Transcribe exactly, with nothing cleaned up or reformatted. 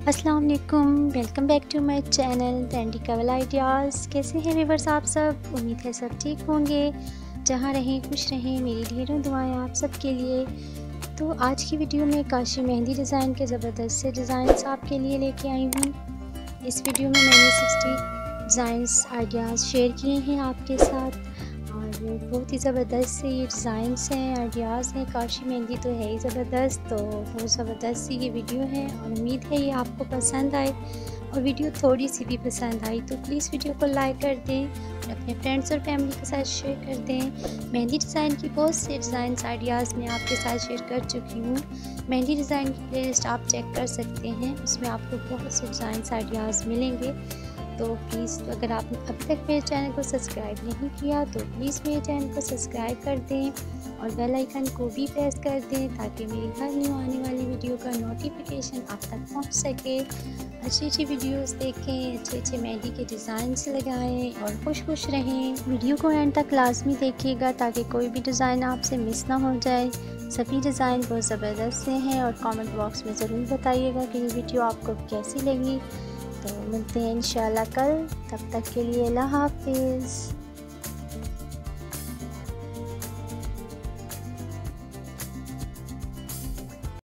अस्सलाम वालेकुम, welcome back to my channel trendy travel ideas. कैसे हैं व्यूअर्स आप सब? उम्मीद है सब ठीक होंगे। जहाँ रहें खुश रहें, मेरी ढेरों दुआएं आप सब के लिए। तो आज की वीडियो में काशी मेहंदी डिज़ाइन के ज़बरदस्त से डिज़ाइंस आपके लिए लेके आई हूँ। इस वीडियो में मैंने सिक्सटी डिज़ाइंस आइडियाज़ शेयर किए हैं आपके साथ और बहुत ही ज़बरदस्त से ये डिज़ाइंस हैं, आइडियाज़ हैं। काशी मेहंदी तो है ही ज़बरदस्त, तो बहुत ज़बरदस्त सी ये वीडियो है और उम्मीद है ये आपको पसंद आए। और वीडियो थोड़ी सी भी पसंद आई तो प्लीज़ वीडियो को लाइक कर दें और अपने फ्रेंड्स और फैमिली के साथ शेयर कर दें। मेहंदी डिज़ाइन की बहुत से डिज़ाइंस आइडियाज़ मैं आपके साथ शेयर कर चुकी हूँ। मेहंदी डिज़ाइन की प्लेलिस्ट आप चेक कर सकते हैं, उसमें आपको बहुत से डिज़ाइंस आइडियाज़ मिलेंगे। तो प्लीज़ अगर आपने अभी तक मेरे चैनल को सब्सक्राइब नहीं किया तो प्लीज़ मेरे चैनल को सब्सक्राइब कर दें और बेल आइकन को भी प्रेस कर दें ताकि मेरी हर न्यू आने वाली वीडियो का नोटिफिकेशन आप तक पहुंच सके। अच्छी अच्छी वीडियोस देखें, अच्छे अच्छे मेहंदी के डिज़ाइंस लगाएं और खुश खुश रहें। वीडियो को एंड तक लाजमी देखिएगा ताकि कोई भी डिज़ाइन आपसे मिस ना हो जाए। सभी डिज़ाइन बहुत ज़बरदस्त से हैं और कमेंट बॉक्स में ज़रूर बताइएगा कि ये वीडियो आपको कैसी लगी। तो मिलते हैं इंशाल्लाह कल, तब तक के लिए अल्लाह हाफिज़।